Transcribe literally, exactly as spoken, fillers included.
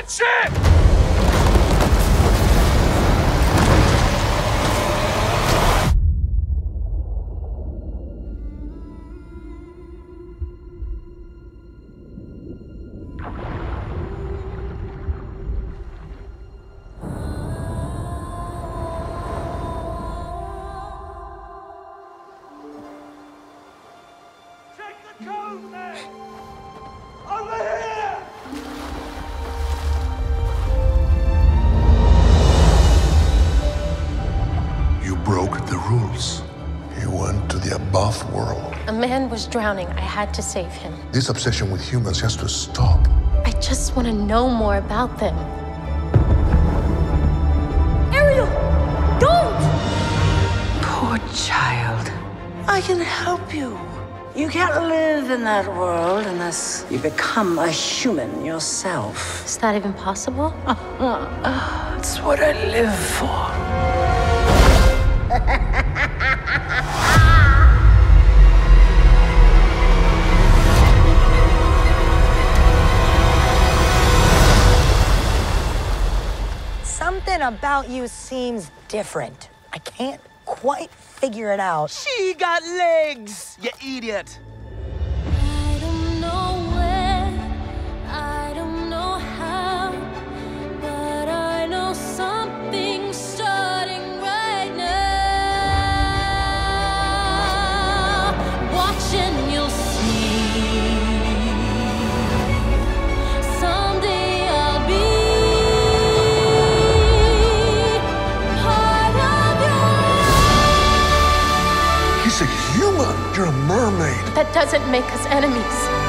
fucking shit! Broke the rules. You went to the above world. A man was drowning. I had to save him. This obsession with humans has to stop. I just want to know more about them. Ariel! Don't! Poor child. I can help you. You can't live in that world unless you become a human yourself. Is that even possible? That's what I live for. Something about you seems different. I can't quite figure it out. She got legs, you idiot. I don't know where, I don't know how, but I know something's starting right now. Watching, you'll see. Someday I'll be part of your. He's a human. You're a mermaid. That doesn't make us enemies.